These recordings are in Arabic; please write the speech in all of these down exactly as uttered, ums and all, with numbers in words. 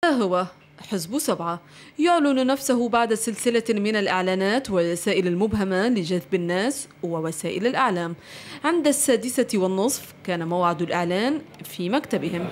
هو حزب سبعة يعلن نفسه بعد سلسلة من الإعلانات والرسائل المبهمة لجذب الناس ووسائل الإعلام. عند السادسة والنصف كان موعد الإعلان في مكتبهم.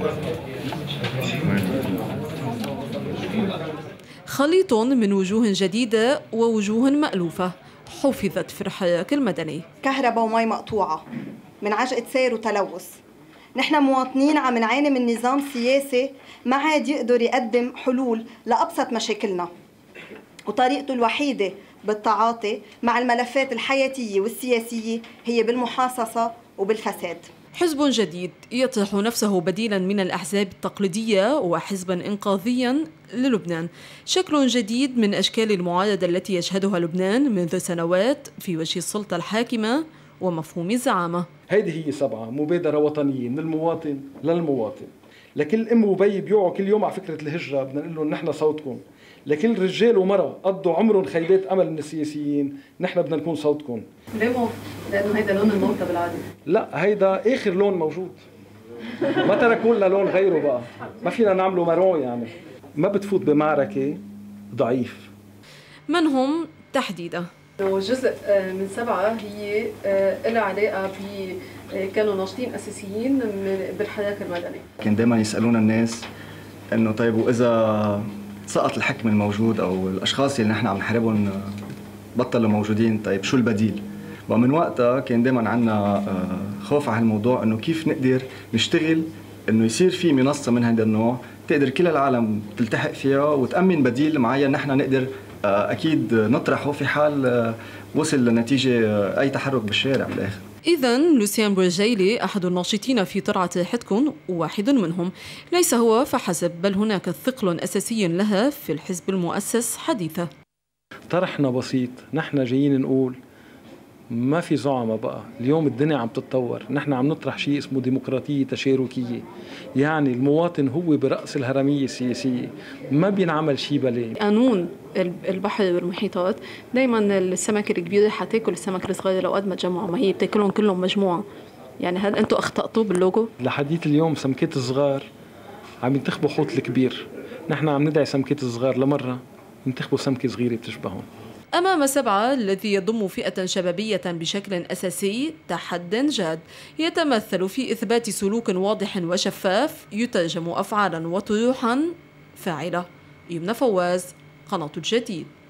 خليط من وجوه جديدة ووجوه مألوفة حفظت في الحراك المدني. كهرباء ومي مقطوعة من عجقة سير وتلوث. نحن مواطنين عم نعاني من نظام سياسي ما عاد يقدر يقدم حلول لأبسط مشاكلنا، وطريقته الوحيدة بالتعاطي مع الملفات الحياتية والسياسية هي بالمحاصصة وبالفساد. حزب جديد يطرح نفسه بديلا من الأحزاب التقليدية وحزبا إنقاذيا للبنان، شكل جديد من أشكال المعارضة التي يشهدها لبنان منذ سنوات في وجه السلطة الحاكمة ومفهوم الزعامة. هيدي هي سبعة، مبادرة وطنية من المواطن للمواطن. لكل أم وبي بيوعوا كل يوم على فكرة الهجرة بدنا نقول لهم نحن صوتكم. لكل رجال ومرأة قضوا عمرهم خيبات أمل من السياسيين، نحن بدنا نكون صوتكم. ليه موت؟ لأنه هيدا لون الموتى بالعادة. لا، هيدا آخر لون موجود. ما تركوا لنا لون غيره بقى، ما فينا نعمله مارون يعني. ما بتفوت بمعركة ضعيف. من هم تحديدا؟ جزء من سبعة هي لها علاقة ب كانوا ناشطين أساسيين بالحراك المدني. كان دائما يسألونا الناس إنه طيب وإذا سقط الحكم الموجود أو الأشخاص اللي نحن عم نحاربهم بطلوا موجودين، طيب شو البديل؟ ومن وقتها كان دائما عندنا خوف على هالموضوع، إنه كيف نقدر نشتغل إنه يصير في منصة من هذا النوع تقدر كل العالم تلتحق فيها وتأمن بديل معين نحن نقدر أكيد نطرحه في حال وصل لنتيجة أي تحرك بالشارع بالآخر. إذن لوسيان بورجيلي أحد الناشطين في ترعة حدكن واحد منهم، ليس هو فحسب بل هناك ثقل أساسي لها في الحزب المؤسس حديثة. طرحنا بسيط، نحن جايين نقول ما في زعماء بقى، اليوم الدنيا عم تتطور، نحن عم نطرح شيء اسمه ديمقراطية تشاركية، يعني المواطن هو برأس الهرمية السياسية، ما بينعمل شيء بلاه. قانون البحر والمحيطات دايما السمكة الكبيرة حتاكل السمكة الصغيرة لو قد ما تجمعوا، ما هي بتاكلهم كلهم مجموعة. يعني هل انتم اخطأتوا باللوجو؟ لحديث اليوم سمكات الصغار عم ينتخبوا حوت الكبير، نحن عم ندعي سمكات الصغار لمرة ينتخبوا سمكة صغيرة بتشبههم. أمام سبعة الذي يضم فئة شبابية بشكل أساسي تحد جاد يتمثل في إثبات سلوك واضح وشفاف يترجم أفعالا وطروحا فاعلة. يمنى فواز، قناة الجديد.